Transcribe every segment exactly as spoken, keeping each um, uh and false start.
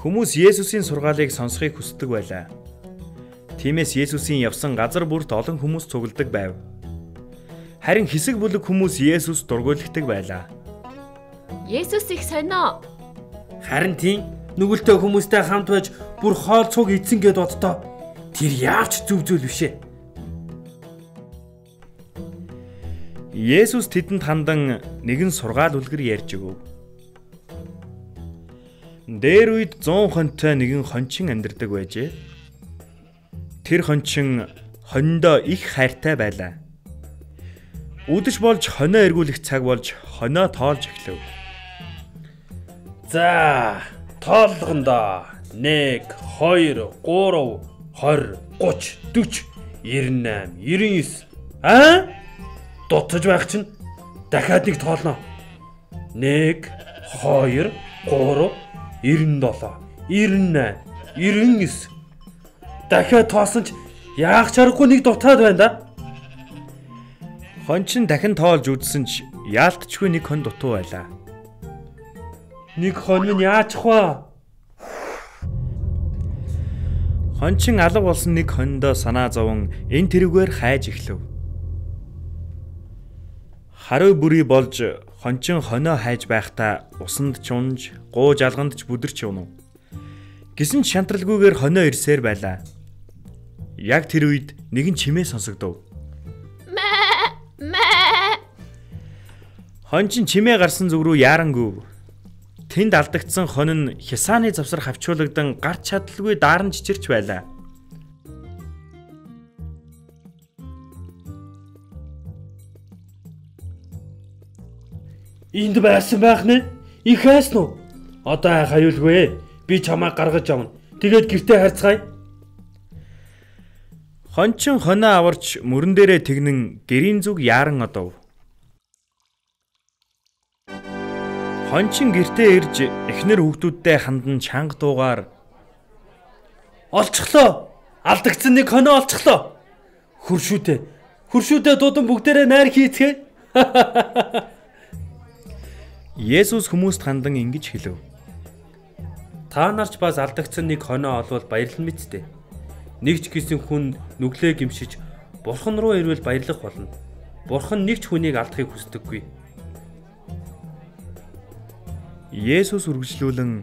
Хүмүүс Есүсийн сургаалыг сонсохыг хүсдэг байлаа. Тиймээс Есүсийн явсан газар бүрт олон хүмүүс цугладаг байв. Харин хэсэг бүлэг хүмүүс Есүс дургуйлдаг байлаа. Есүс их сонио. Харин тийм нүгэлтэй хүмүүстэй хамт байж бүр хоол цуг идсэн гэд боддоо. Тэр яавч зүв зүйл бишээ. Есүс тэдэнд хандан нэгэн сургаал үлгэр ярьж өгөв. Дээр үед зуун хонтой нэгэн хончин амьдардаг байжээ. Тэр хончин хониндоо их хайртай байлаа. Үдэш болж хонио эргүүлэх цаг болж хонио тоолж эхлэв. За, тоолгондоо нэг, хоёр, гурав, хорь, гуч, дүүч, эрдэнэ найман, эрдэнэ девять. Аа? Дутаж байх чинь дахиад нэг тоолно. нэг, хоёр, гурав, эрдэнэ долоо, эрдэнэ найман, эрдэнэ девять. Дахиад тоосон ч яах чаргагүй нэг дутаад байна да. Хончин дахин тоолж үзсэн ч яалтчгүй нэг хон дутуу байлаа. Нэг хон минь яачих вэ? Хончин алга болсон нэг хониндоо санаа зовон эн тэрүүгээр хайж эхлэв. Харуу бүрий болж хончин хонио хайж байхдаа усанд ч унж, гуу жалганд ч бүдэрч унав. Гэсэн ч шантралгүйгээр хонио ирсээр байлаа. Яг тэр үед нэгэн чимээ сонсогдов. Хончин чимээ гарсан зүг рүү яарангүв. Тэнд алдагдсан хон нь хясааны завсар хавчуулагдан гарч чадалгүй дааран чичирч байлаа. Энд байсан байх нэ? Их хайсан уу? Одоо хаюулгүй. Би чамайг гаргаж авна. Тэгээд гэртээ харьцгаая. Хончин хонио аварч мөрөн дээрээ тэгнэн гэрийн зүг яаран одов. Хончин гэртээ ирж эхнэр хүүхдүүдтэй хандан чанга дуугаар олчихлоо. Алдагдсан нэг хонио олчихлоо. Хөршүүтэй. Хөршүүтэй дуудан бүгдээрээ найр хийцгээе. Есүс хүмүүст хандан ингэж хэлв. Та нарч бас алдагдсан нэг хонио олвол баярлан мэдтээ. Нэг ч гэсэн хүн нүглээ гимшиж Бурхан руу ирвэл баярлах болно. Бурхан нэг ч хүнийг алдахыг хүсдэггүй. Есүс үргэлжлүүлэн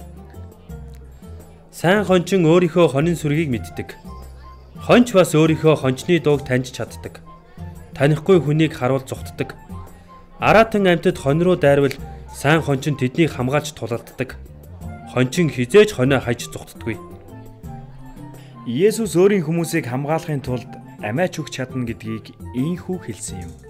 сайн хончин өөрийнхөө хонин сүргийг мэддэг. Хонч бас өөрийнхөө хончны дууг таньж чаддаг. Танихгүй хүнийг харуул зүхтдэг. Аратан амьтад хонь руу дайрвал сайн хончин тэднийг хамгаалж тулалддаг. Хончин хизээж хонио хайж зүхтдаггүй. Есүс өөрийн хүмүүсийг хамгаалахын тулд амиач өгч чадна гэдгийг ийхүү хэлсэн юм.